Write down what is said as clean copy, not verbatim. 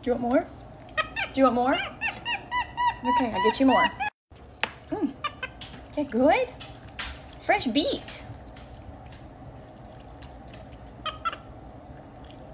Do you want more? Do you want more? Okay, I'll get you more. Is that good? Fresh beets.